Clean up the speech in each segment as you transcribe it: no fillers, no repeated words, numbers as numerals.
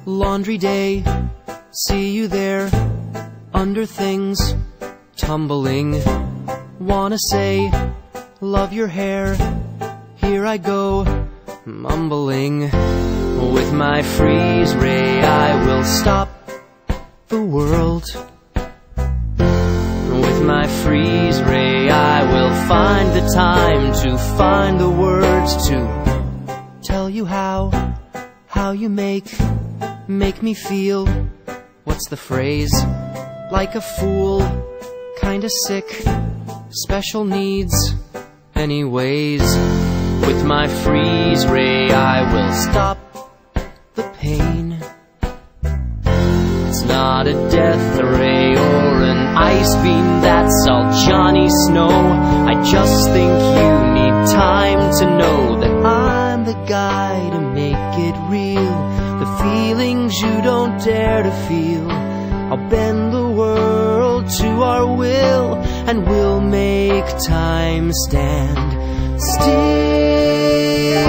Laundry day, see you there, under things, tumbling. Wanna say, love your hair, here I go, mumbling. With my freeze ray I will stop the world. With my freeze ray I will find the time to find the words to tell you how you make me feel. What's the phrase? Like a fool, kinda sick, special needs. Anyways, with my freeze ray I will stop the pain. It's not a death ray or an ice beam, that's all Johnny Snow. I just think you need time to know that I'm the guy to make it real. The feelings you don't dare to feel, I'll bend the world to our will, and we'll make time stand still.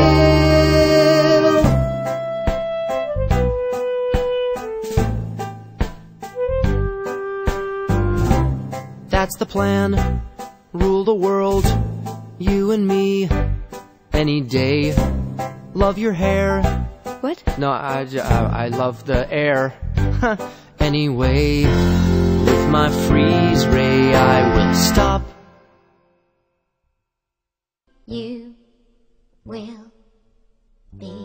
That's the plan, rule the world, you and me, any day. Love your hair. What? No, I love the air. Anyway, with my freeze ray I will stop. You will be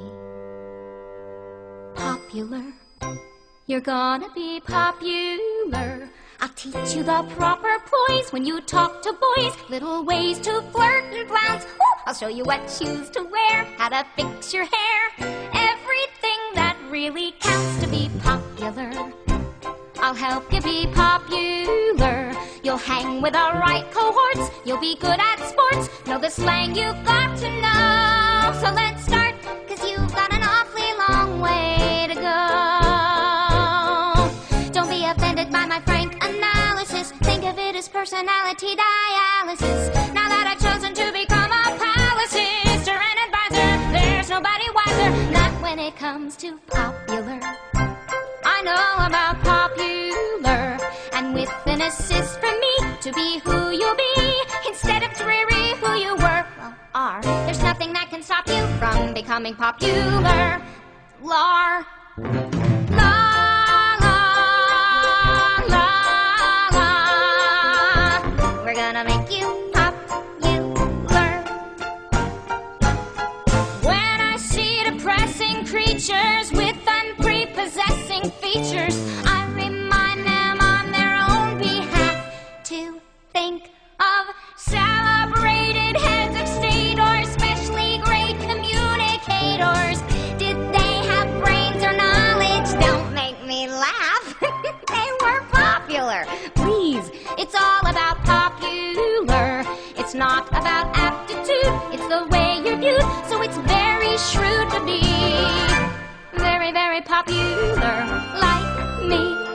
popular. You're gonna be popular. I'll teach you the proper poise when you talk to boys, little ways to flirt and flounce. Ooh, I'll show you what shoes to wear, how to fix your hair, everything that really counts to be popular. I'll help you be popular. You'll hang with the right cohorts, you'll be good at sports, know the slang you've got to know. So let's start, 'cause you've got an awfully long way to go. Don't be offended by my frank analysis, think of it as personality dialysis. Now that I've chosen to become a palace sister and advisor, there's nobody wiser, not when it comes to popular. I know about popular, and with an assist from me to be who you'll be, instead of dreary who you were, well, are. There's nothing that can stop you from becoming popular. Lar. La, la, la, la. We're gonna make you popular. When I see depressing creatures with unprepossessing features, I remind them on their own behalf to think of celebrated heads of state or especially great communicators. Did they have brains or knowledge? Don't make me laugh. They were popular. Please, it's all about popular. It's not about aptitude, it's the way you're viewed. So it's very shrewd to be very, very popular like me.